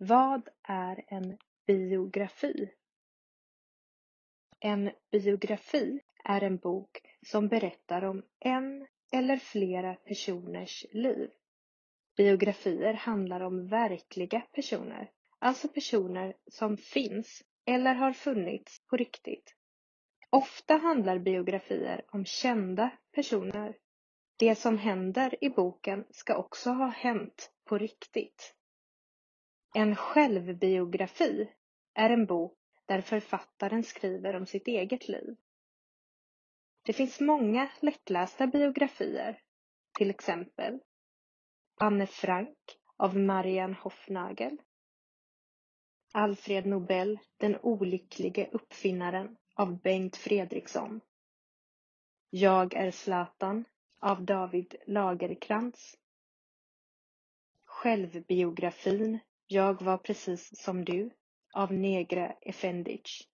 Vad är en biografi? En biografi är en bok som berättar om en eller flera personers liv. Biografier handlar om verkliga personer, alltså personer som finns eller har funnits på riktigt. Ofta handlar biografier om kända personer. Det som händer i boken ska också ha hänt på riktigt. En självbiografi är en bok där författaren skriver om sitt eget liv. Det finns många lättlästa biografier, till exempel Anne Frank av Marianne Hoffnagel, Alfred Nobel, den olycklige uppfinnaren av Bengt Fredriksson, Jag är Zlatan av David Lagercrantz, självbiografin Jag var precis som du av Negra Efendic,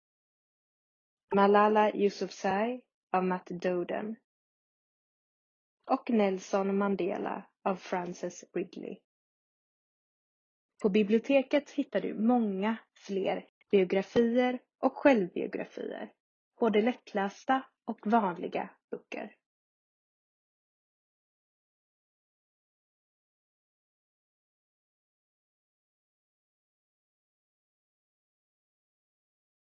Malala Yousafzai av Matt Doden och Nelson Mandela av Frances Ridley. På biblioteket hittar du många fler biografier och självbiografier, både lättlästa och vanliga böcker.